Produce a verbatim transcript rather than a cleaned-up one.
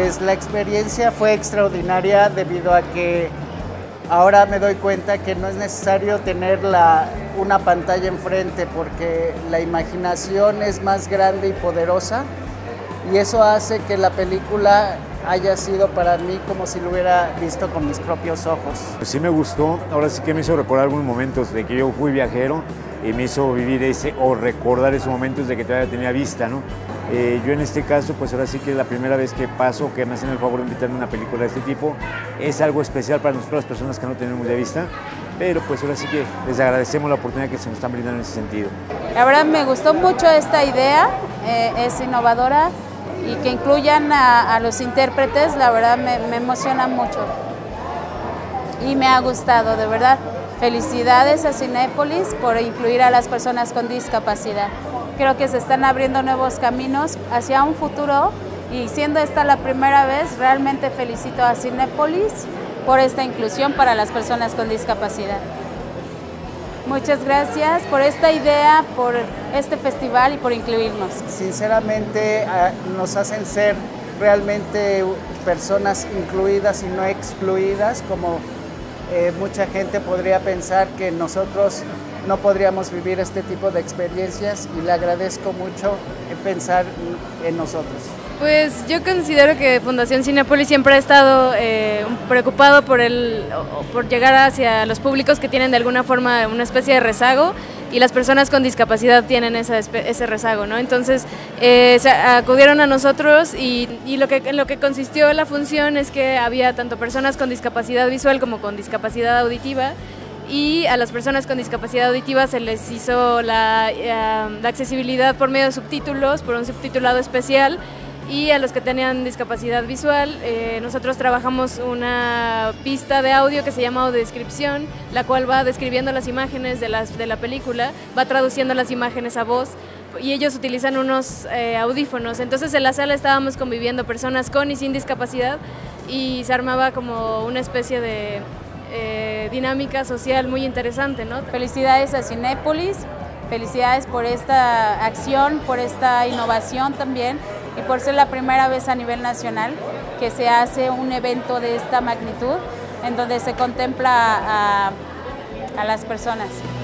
Pues la experiencia fue extraordinaria debido a que ahora me doy cuenta que no es necesario tener la, una pantalla enfrente porque la imaginación es más grande y poderosa y eso hace que la película haya sido para mí como si lo hubiera visto con mis propios ojos. Pues sí me gustó, ahora sí que me hizo recordar algunos momentos de que yo fui viajero y me hizo vivir ese o recordar esos momentos de que todavía tenía vista, ¿no? Eh, yo en este caso, pues ahora sí que es la primera vez que paso, que me hacen el favor de invitarme a una película de este tipo. Es algo especial para nosotros las personas que no tenemos de vista, pero pues ahora sí que les agradecemos la oportunidad que se nos están brindando en ese sentido. La verdad me gustó mucho esta idea, eh, es innovadora y que incluyan a, a los intérpretes, la verdad me, me emociona mucho y me ha gustado, de verdad. Felicidades a Cinépolis por incluir a las personas con discapacidad. Creo que se están abriendo nuevos caminos hacia un futuro y siendo esta la primera vez, realmente felicito a Cinépolis por esta inclusión para las personas con discapacidad. Muchas gracias por esta idea, por este festival y por incluirnos. Sinceramente nos hacen ser realmente personas incluidas y no excluidas, como eh, mucha gente podría pensar que nosotros no podríamos vivir este tipo de experiencias y le agradezco mucho pensar en nosotros. Pues yo considero que Fundación Cinépolis siempre ha estado eh, preocupado por, el, por llegar hacia los públicos que tienen de alguna forma una especie de rezago y las personas con discapacidad tienen esa, ese rezago, ¿no? Entonces eh, se acudieron a nosotros y, y lo que, en lo que consistió la función es que había tanto personas con discapacidad visual como con discapacidad auditiva y a las personas con discapacidad auditiva se les hizo la, uh, la accesibilidad por medio de subtítulos, por un subtitulado especial. Y a los que tenían discapacidad visual, eh, nosotros trabajamos una pista de audio que se llama audiodescripción, la cual va describiendo las imágenes de, las, de la película, va traduciendo las imágenes a voz y ellos utilizan unos eh, audífonos. Entonces en la sala estábamos conviviendo personas con y sin discapacidad y se armaba como una especie de eh, dinámica social muy interesante, ¿no? Felicidades a Cinépolis, felicidades por esta acción, por esta innovación también, y por ser la primera vez a nivel nacional que se hace un evento de esta magnitud en donde se contempla a, a las personas.